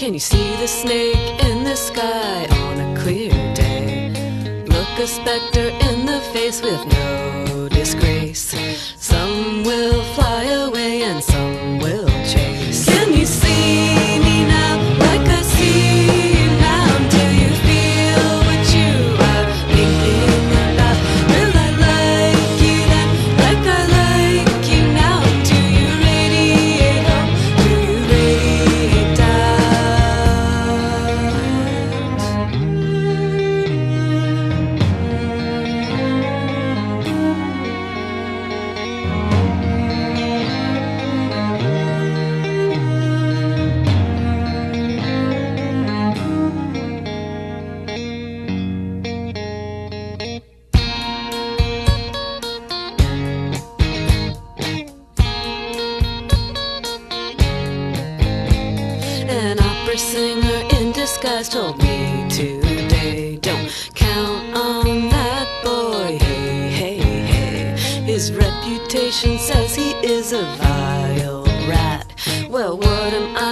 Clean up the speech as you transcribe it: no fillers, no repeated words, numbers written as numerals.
Can you see the snake in the sky on a clear day? Look a specter in the face with no disgrace. Some will fly away and some will chase. Can you see me now like I see you now? Do you feel what you are thinking about? Will I like you then like I like you now? Do you radiate hope? Do you radiate doubt? An opera singer in disguise told me today, don't count on that boy, hey, hey, hey. His reputation says he is a vile rat. Well, what am I